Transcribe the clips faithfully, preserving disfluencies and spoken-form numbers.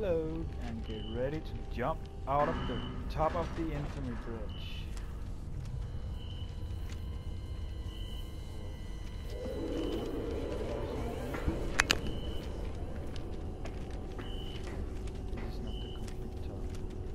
reload and get ready to jump out of the top of the infamy bridge. This is not the complete top.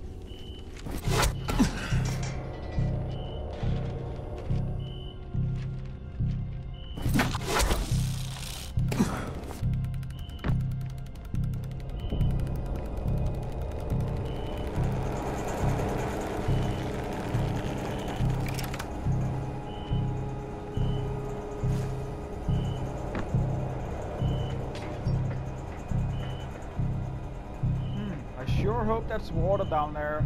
Sure hope that's water down there.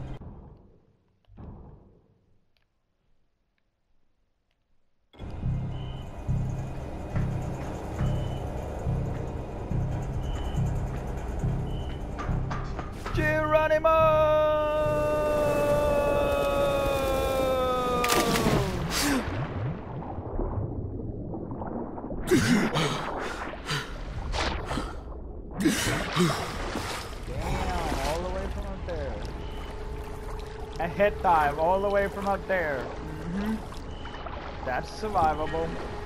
Geronimo! A head dive all the way from up there. Mm-hmm. That's survivable.